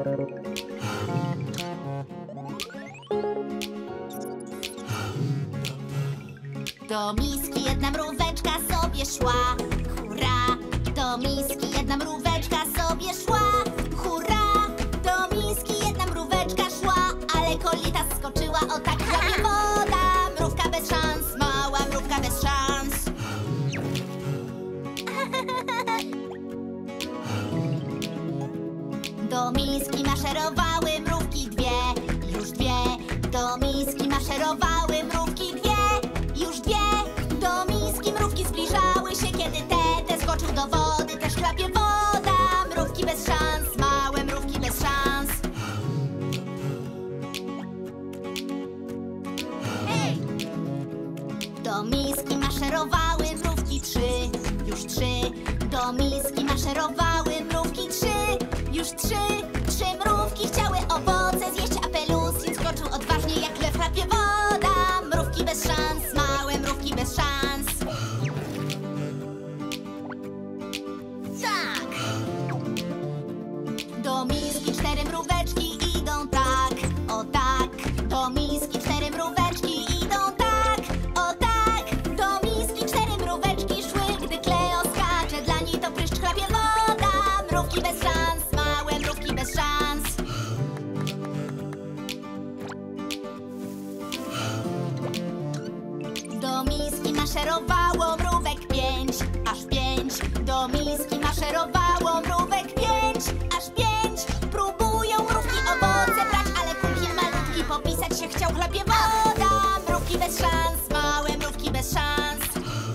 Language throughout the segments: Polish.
Do miski jedna mróweczka sobie szła, hurra! Do miski jedna mróweczka sobie szła, hurra! Do miski jedna mróweczka szła, ale kolita skoczyła, o tak chlapie woda. Mrówka bez szans, mała mrówka bez szans. Do miski maszerowały mrówki dwie, już dwie. Do miski maszerowały mrówki dwie, już dwie. Do miski mrówki zbliżały się, kiedy Tete skoczył do wody. Też chlapie woda, mrówki bez szans, małe mrówki bez szans. Hej! Do miski maszerowały mrówki trzy, już trzy. Do miski maszerowały mrówki trzy, już trzy. Trzy mrówki chciały owoce zjeść, a Pelusin skoczył odważnie jak lew, chlapie woda. Mrówki bez szans, małe mrówki bez szans. Tak! Do miski cztery mróweczki idą tak, o tak. Do miski cztery mróweczki idą tak, o tak. Do miski cztery mróweczki szły, gdy Kleo skacze. Dla niej to pryszcz, chlapie woda. Mrówki bez szans, małe mrówki bez szans. Do miski maszerowało mrówek pięć, aż pięć. Do miski maszerowało mrówek pięć, aż pięć. Próbują mrówki owoce brać, ale Kulkin malutki popisać się chciał, chlapie woda. Mrówki bez szans, małe mrówki bez szans.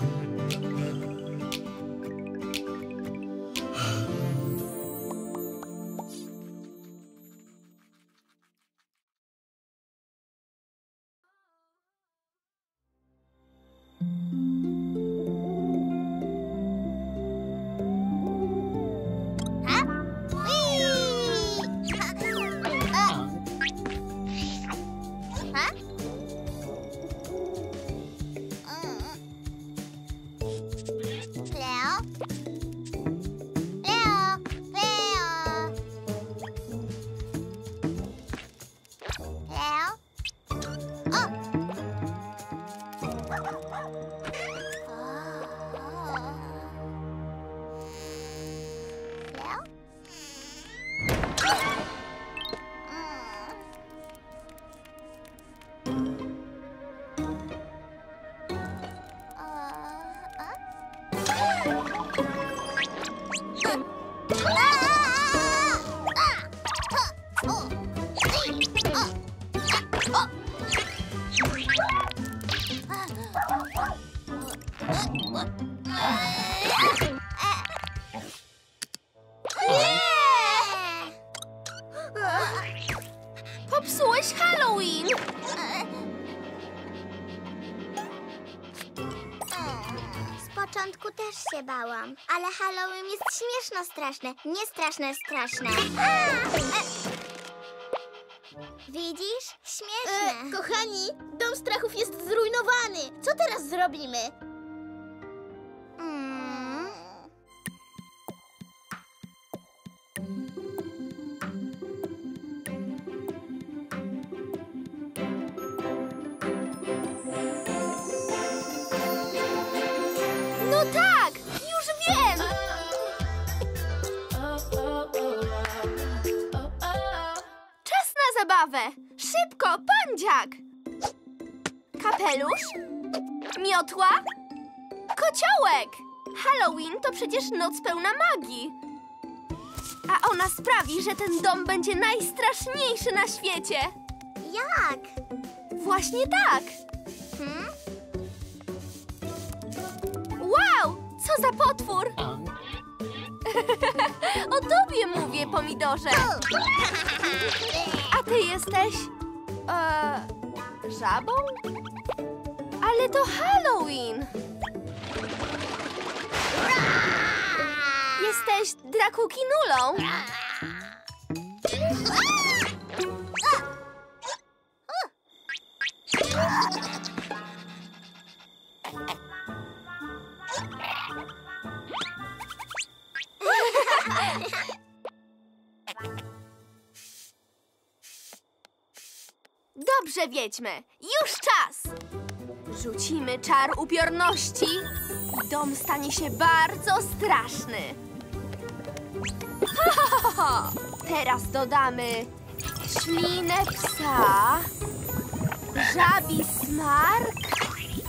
Popsułeś Halloween! Z początku też się bałam, ale Halloween jest śmieszno straszne, nie straszne straszne. Widzisz? Śmieszne. Kochani, dom strachów jest zrujnowany. Co teraz zrobimy? No tak! Już wiem! Czas na zabawę! Szybko, pandziak! Kapelusz? Miotła? Kociołek! Halloween to przecież noc pełna magii. A ona sprawi, że ten dom będzie najstraszniejszy na świecie. Jak? Właśnie tak! Wow! Co za potwór! O tobie mówię, pomidorze! A ty jesteś... żabą? Ale to Halloween! Jesteś Drakukinulą? Dobrze, wiedźmy. Już czas. Rzucimy czar upiorności i dom stanie się bardzo straszny. Ha, ha, ha, ha. Teraz dodamy ślinę psa, żabi smark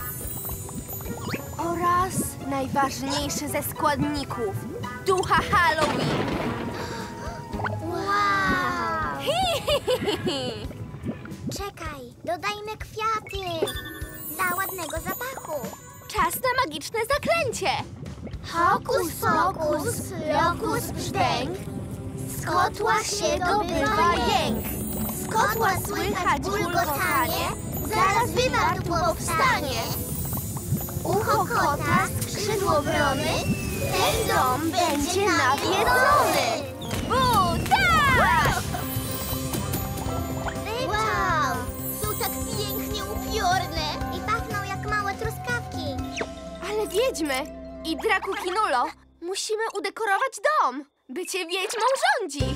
oraz najważniejszy ze składników, ducha Halloween. Wow! Hi, hi, hi, hi. Czekaj, dodajmy kwiaty dla ładnego zapachu. Czas na magiczne zaklęcie. Hokus pokus, lokus brzdęk, z kotła się dobywa jęk. Z kotła słychać bulgotanie, zaraz wywar tu powstanie. Ucho kota, skrzydło wrony, ten dom będzie nawiedzony. Bu, tak! Wow, są tak pięknie upiorne i pachną jak małe truskawki. Ale wiedźmy i Draku Kinulo, musimy udekorować dom. Bycie wiedźmą rządzi.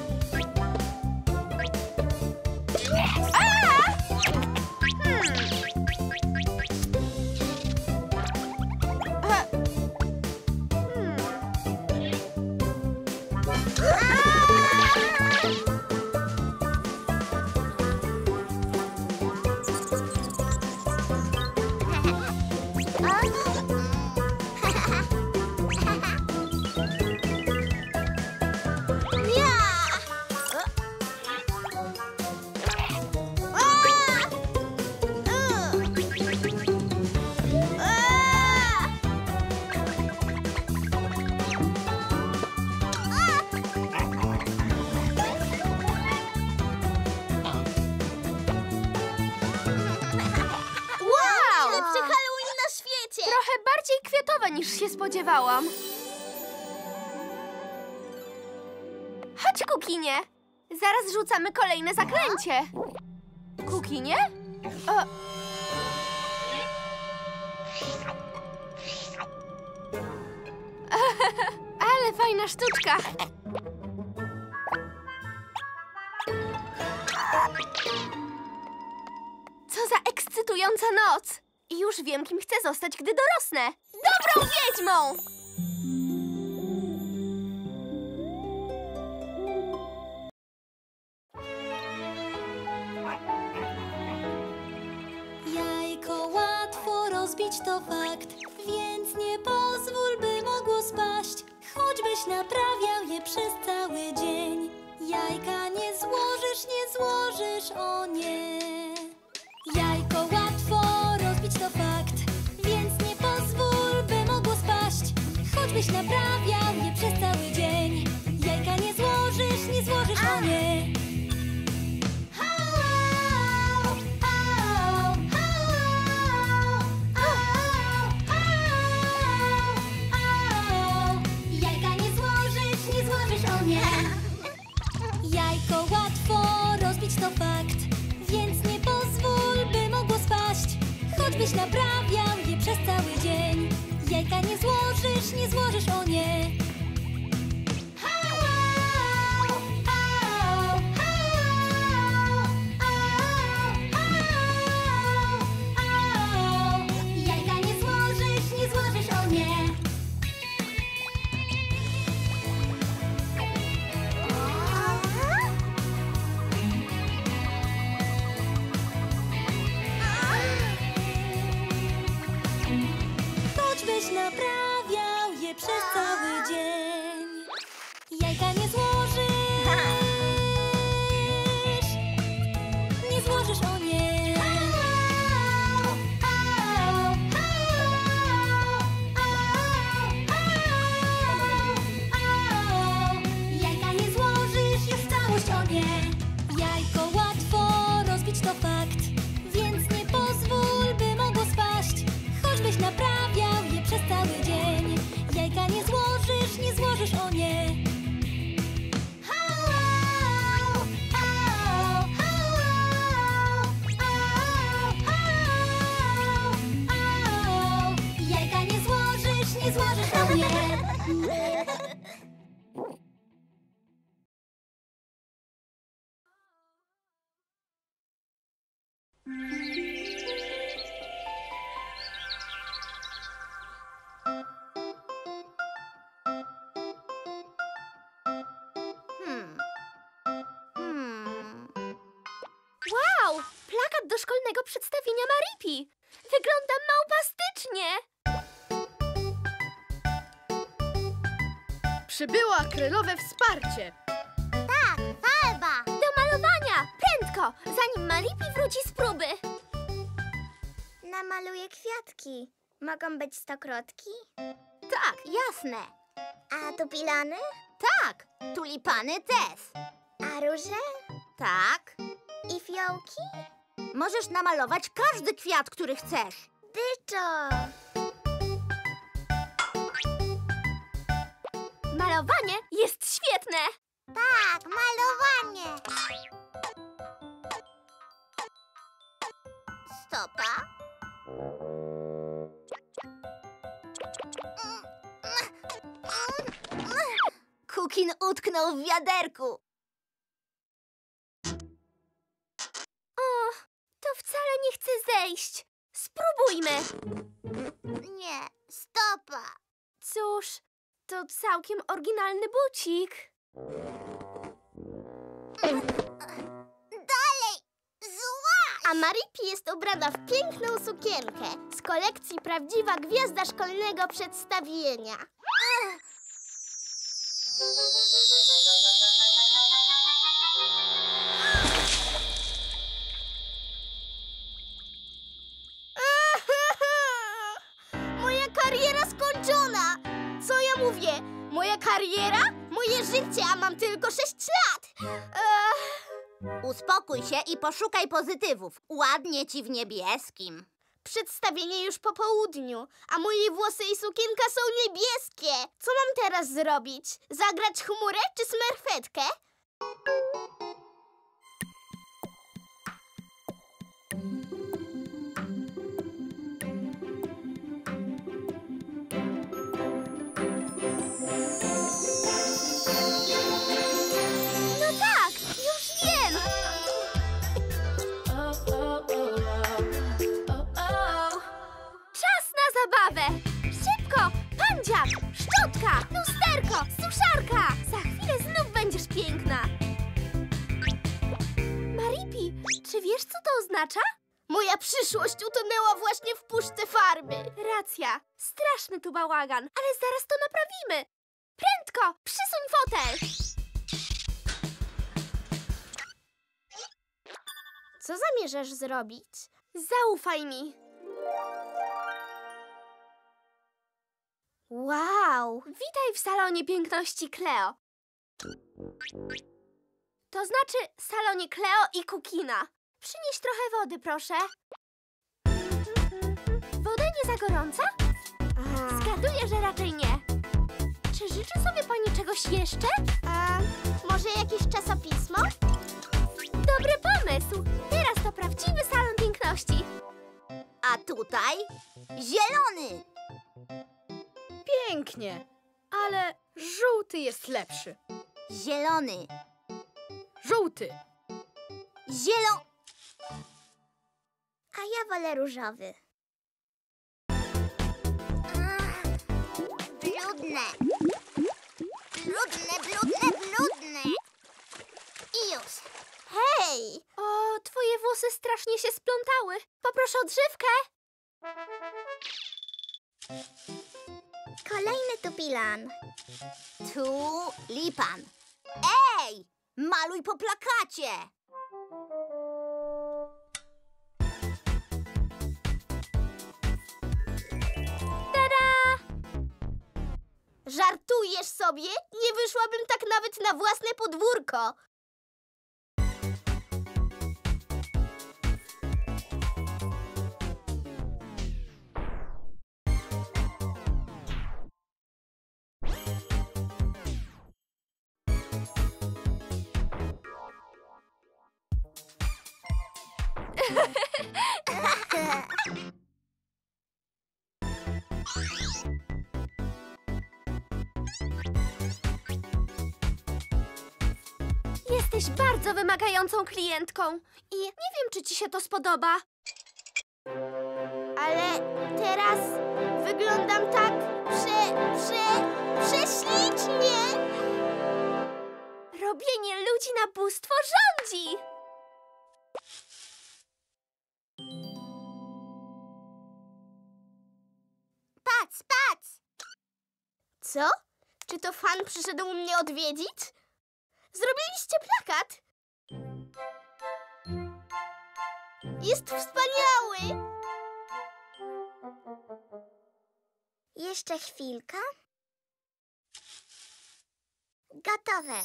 A! Trochę bardziej kwiatowe niż się spodziewałam. Chodź, Kukinie. Zaraz rzucamy kolejne zaklęcie. Kukinie? Ale fajna sztuczka. Co za ekscytująca noc. I już wiem, kim chcę zostać, gdy dorosnę. Dobrą wiedźmą! Jajko łatwo rozbić, to fakt, więc nie pozwól, by mogło spaść. Choćbyś naprawiał je przez cały dzień, jajka nie złożysz, o nie. Jajko łatwo rozbić, to fakt, więc nie pozwól, by mogło spaść. Choćbyś naprawiał je przez cały dzień, jajka nie złożysz, o nie. Jajka nie złożysz, o nie. Jajko łatwo rozbić, to fakt, więc nie pozwól, by mogło spaść. Choćbyś naprawiał je przez cały dzień, jajka nie złożysz, o nie. Jajka nie złożysz, o nie. nocnego przedstawienia Maripi. Wyglądam małpastycznie. Przybyło akrylowe wsparcie. Tak, farba! Do malowania! Prędko, zanim Maripi wróci z próby. Namaluję kwiatki. Mogą być stokrotki? Tak, jasne. A tupilany? Tak, tulipany też. A róże? Tak. I fiołki? Możesz namalować każdy kwiat, który chcesz. Dyczo! Malowanie jest świetne. Tak, malowanie! Stopa. Kukin utknął w wiaderku. O, to wcale nie chce zejść. Spróbujmy. Nie, stopa! Cóż, to całkiem oryginalny bucik. Dalej! Zła! A Maripi jest ubrana w piękną sukienkę z kolekcji Prawdziwa Gwiazda Szkolnego Przedstawienia. Moja kariera skończona! Co ja mówię? Moja kariera? Moje życie, a mam tylko 6 lat! Uspokój się i poszukaj pozytywów. Ładnie ci w niebieskim. Przedstawienie już po południu, a moje włosy i sukienka są niebieskie. Co mam teraz zrobić? Zagrać chmurę czy smerfetkę? No tak, już wiem. Czas na zabawę. Szybko, pandziak, szczotka, lusterko, suszarka. Za chwilę znów będziesz piękna. Maripi, czy wiesz, co to oznacza? Moja przyszłość utonęła właśnie w puszce farby. Racja, straszny tu bałagan, ale zaraz to naprawimy. Prędko, przysuń fotel. Co zamierzasz zrobić? Zaufaj mi. Wow! Witaj w salonie piękności Cleo. To znaczy salonie Cleo i Kukina. Przynieś trochę wody, proszę. Woda nie za gorąca? Zgaduję, że raczej nie. Czy życzy sobie pani czegoś jeszcze? Może jakieś czasopismo? Dobry pomysł. Teraz to prawdziwy salon piękności. A tutaj zielony. Pięknie, ale żółty jest lepszy. Zielony. Żółty. A ja wolę różowy. Brudne. Brudne. I już. Hej! O, twoje włosy strasznie się splątały. Poproszę odżywkę. Kolejny tupilan. Tulipan. Ej! Maluj po plakacie. Tada! Żartujesz sobie? Nie wyszłabym tak nawet na własne podwórko. Jesteś bardzo wymagającą klientką i nie wiem, czy ci się to spodoba. Ale teraz wyglądam tak prześlicznie. Robienie ludzi na bóstwo rządzi. Co? Czy to fan przyszedł mnie odwiedzić? Zrobiliście plakat? Jest wspaniały! Jeszcze chwilka. Gotowe.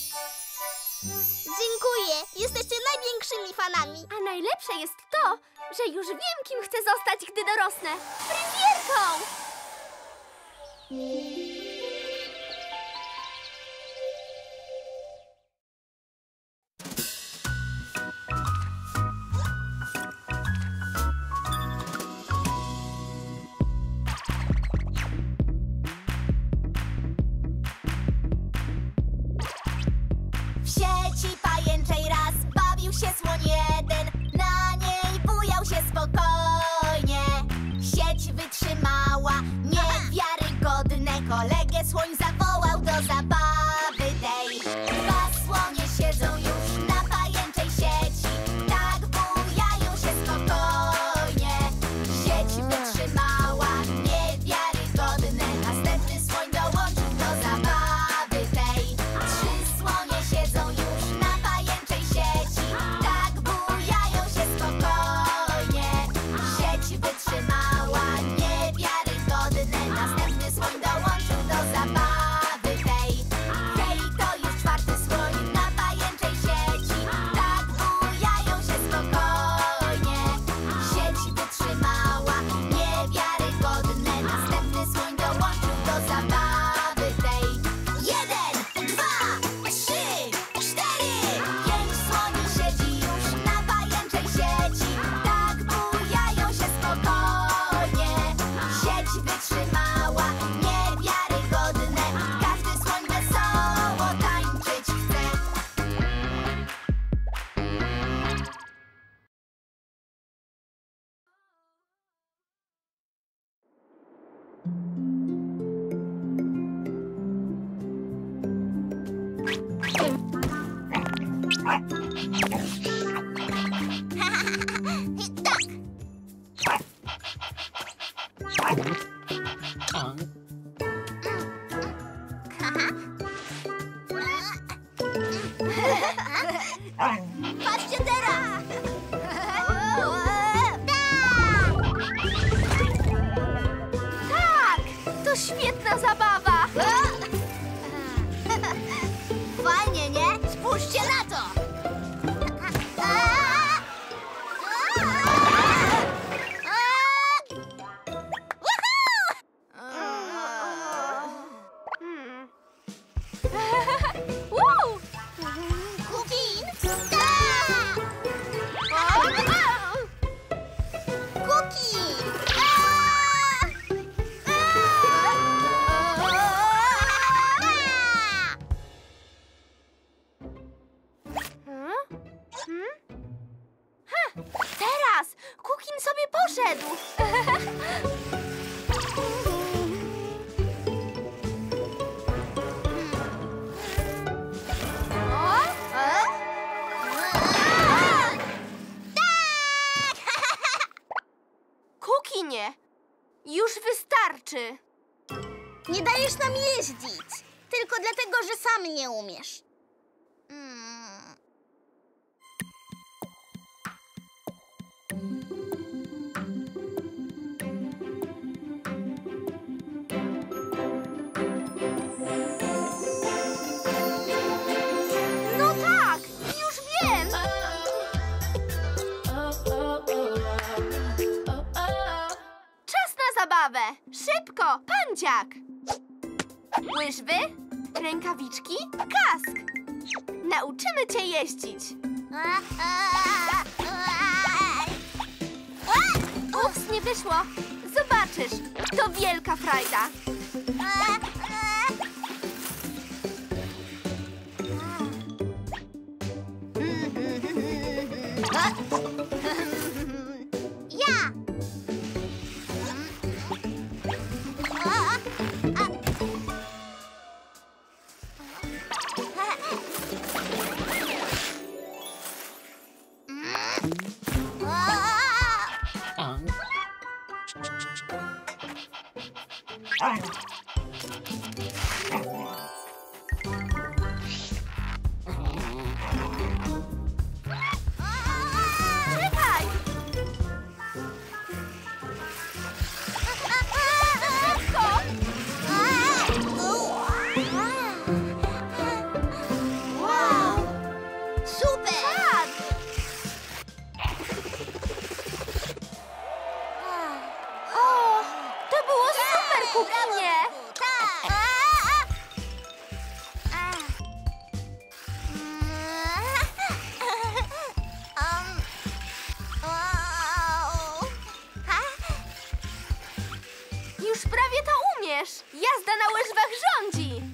Dziękuję! Jesteście największymi fanami! A najlepsze jest to, że już wiem, kim chcę zostać, gdy dorosnę. Fryzjerką! W sieci pajęczej raz bawił się słoń jeden. Na niej bujał się spokojnie. Sieć wytrzymała, niewiarygodne. Kolegę słoń zawołał do zabawy tej. Dwa słonie siedzą już na pajęczej sieci. Tak bujają się spokojnie. Sieć wytrzymała, niewiarygodne. Następny słoń dołączył do zabawy tej. Trzy słonie siedzą już na pajęczej sieci. Tak bujają się spokojnie. Sieć wytrzymała, niewiarygodne. Następny słoń dołączył do zabawy tej. Hej, to już czwarty słoń na pajęczej sieci. Tak bujają się spokojnie. Sieć wytrzymała, niewiarygodne. Następny słoń dołączył do zabawy tej. 1, 2, 3, 4, 5 słoni siedzi już na pajęczej sieci. Tak bujają się spokojnie. Sieć wytrzymała, niewiarygodne. Każdy słoń wesoło tańczyć chce. Patrzcie teraz! Tak! To świetna zabawa! Fajnie, nie? Spójrzcie na to! Hmm. Woo! Kukin! Tak! Kukin! Teraz! Kukin sobie poszedł! Kukinie! Już wystarczy! Nie dajesz nam jeździć! Tylko dlatego, że sam nie umiesz. No tak! Już wiem! Czas na zabawę! Szybko! Pandziak! Łyżwy, rękawiczki, kask! Nauczymy cię jeździć! Ups, nie wyszło! Zobaczysz! To wielka frajda! Ja! umiesz! Jazda na łyżwach rządzi!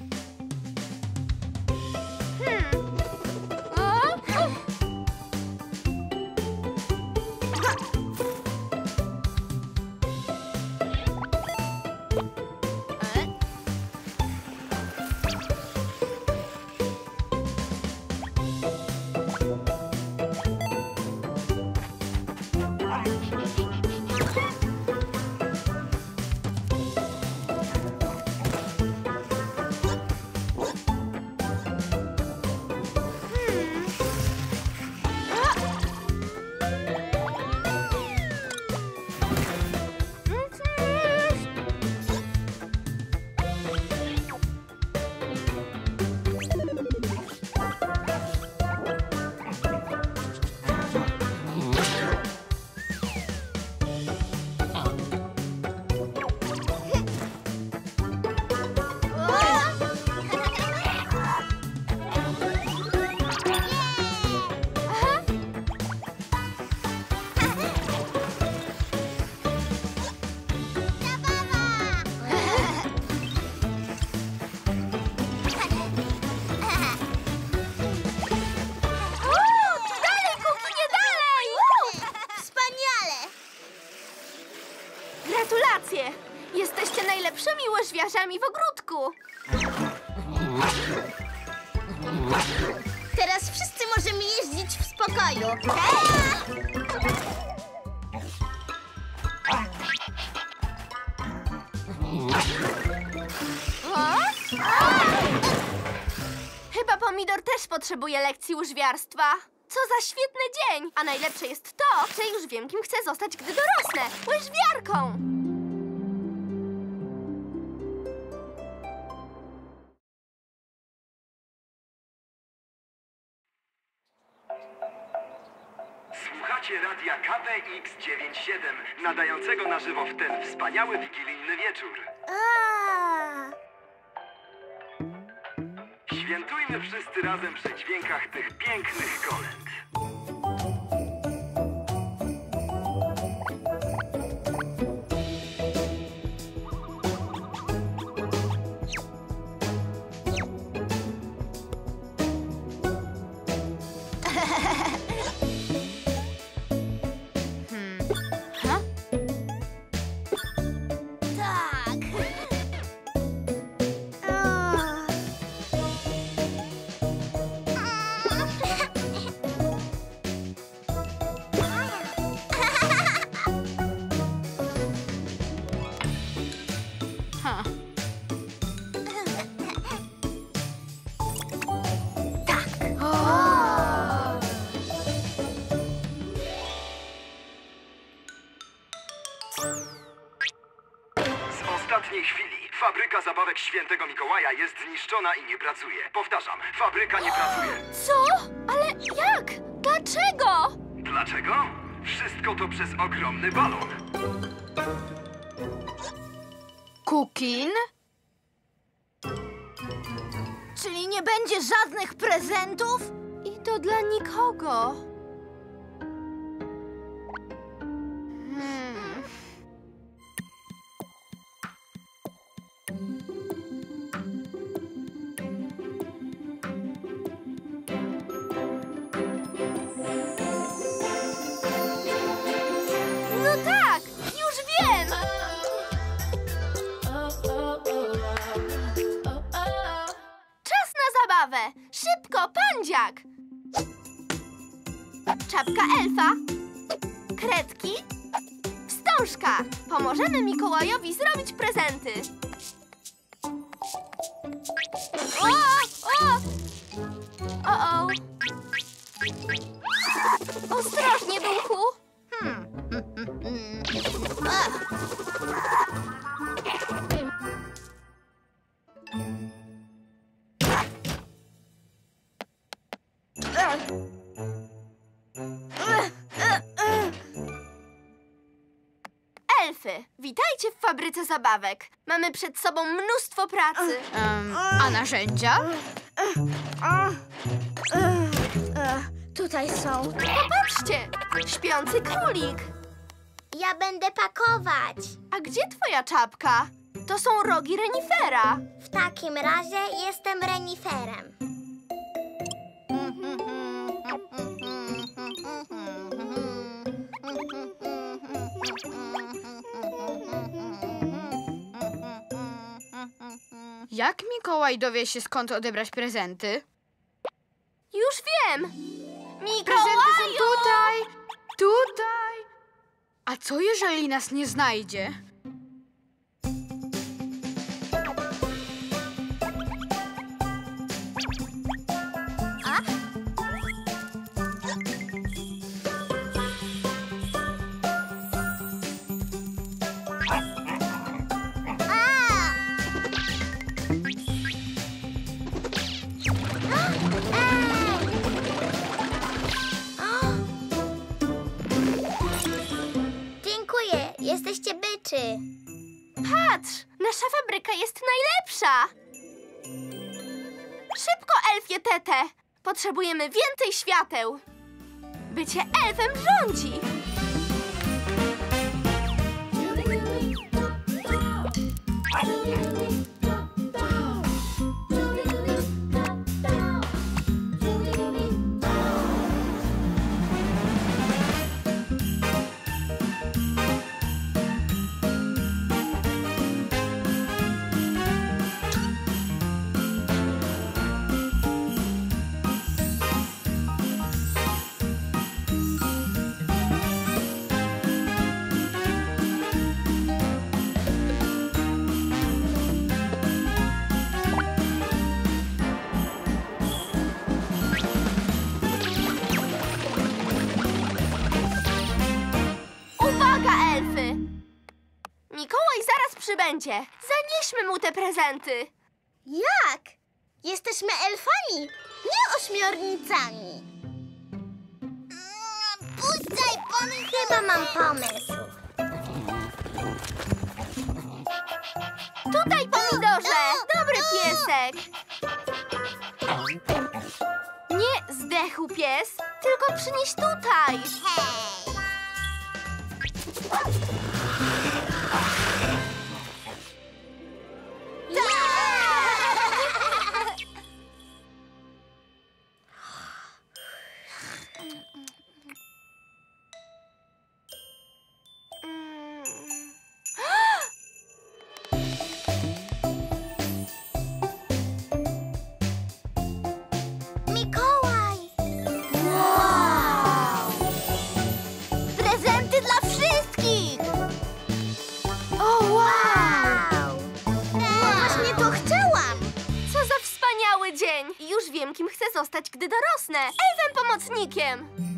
Gratulacje! Jesteście najlepszymi łyżwiarzami w ogródku! Teraz wszyscy możemy jeździć w spokoju. Chyba Pomidor też potrzebuje lekcji łyżwiarstwa. Co za świetny dzień! A najlepsze jest to, że już wiem, kim chcę zostać, gdy dorosnę. Łyżwiarką! Słuchacie radia KPX97, nadającego na żywo w ten wspaniały wigilijny wieczór. Świętujmy wszyscy razem przy dźwiękach tych pięknych kolęd. Z ostatniej chwili fabryka zabawek Świętego Mikołaja jest zniszczona i nie pracuje. Powtarzam, fabryka nie pracuje. Co? Ale jak? Dlaczego? Dlaczego? Wszystko to przez ogromny balon. Kukin? Czyli nie będzie żadnych prezentów? I to dla nikogo. No tak, już wiem! Czas na zabawę! Szybko, pandziak! Czapka elfa, kredki, wstążka. Pomożemy Mikołajowi zrobić prezenty. O! Ostrożnie, duchu. Elfy, witajcie w fabryce zabawek. Mamy przed sobą mnóstwo pracy. A narzędzia? Tutaj są. Popatrzcie, śpiący królik. Ja będę pakować. A gdzie twoja czapka? To są rogi renifera. W takim razie jestem reniferem. Jak Mikołaj dowie się, skąd odebrać prezenty? Już wiem! Prezenty są Mikołaju! tutaj! Tutaj! A co jeżeli nas nie znajdzie? Dziękuję, jesteście byczy. Patrz! Nasza fabryka jest najlepsza! Szybko, elfie tete! Potrzebujemy więcej świateł! Bycie elfem rządzi! Uwaga, elfy! Mikołaj zaraz przybędzie. Zanieśmy mu te prezenty. Jak? Jesteśmy elfami, nie ośmiornicami. Puszczaj, chyba mam pomysł. Tutaj, pomidorze! Dobry piesek! Nie zdechł pies, tylko przynieś tutaj. Hej! Mikołaj! Wow! Prezenty dla wszystkich! O, wow! Właśnie to chciałam! Co za wspaniały dzień! Już wiem, kim chcę zostać, gdy dorosnę. Elfem pomocnikiem!